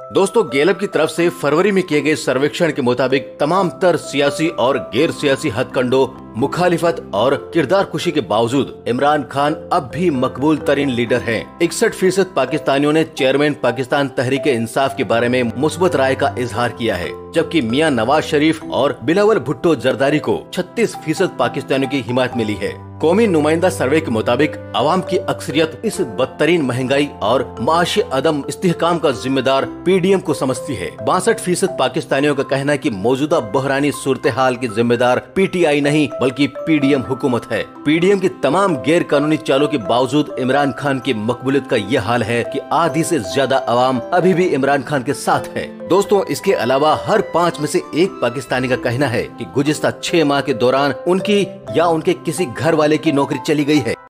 दोस्तों, गैलप की तरफ से फरवरी में किए गए सर्वेक्षण के मुताबिक तमाम तर सियासी और गैर सियासी हथकंडों, मुखालिफत और किरदार कुशी के बावजूद इमरान खान अब भी मकबूल तरीन लीडर हैं। 61% पाकिस्तानियों ने चेयरमैन पाकिस्तान तहरीक-ए-इंसाफ के बारे में मुस्बत राय का इजहार किया है, जबकि मियां नवाज शरीफ और बिलावल भुट्टो जरदारी को 36% पाकिस्तानियों की हिमायत मिली है। कौमी नुमाइंदा सर्वे के मुताबिक आवाम की अक्सरियत इस बदतरीन महंगाई और माशी अदम इस्तेहकाम का जिम्मेदार पीडीएम को समझती है। 62% पाकिस्तानियों का कहना है कि मौजूदा बहरानी सूरत हाल की जिम्मेदार पीटीआई नहीं बल्कि पीडीएम हुकूमत है। पीडीएम की तमाम गैर कानूनी चालों के बावजूद इमरान खान की मकबूलियत का ये हाल है कि आधी से ज्यादा आवाम अभी भी इमरान खान के साथ है। दोस्तों, इसके अलावा हर 5 में से 1 पाकिस्तानी का कहना है कि गुज़िश्ता 6 माह के दौरान उनकी या उनके किसी घर वाले की नौकरी चली गई है।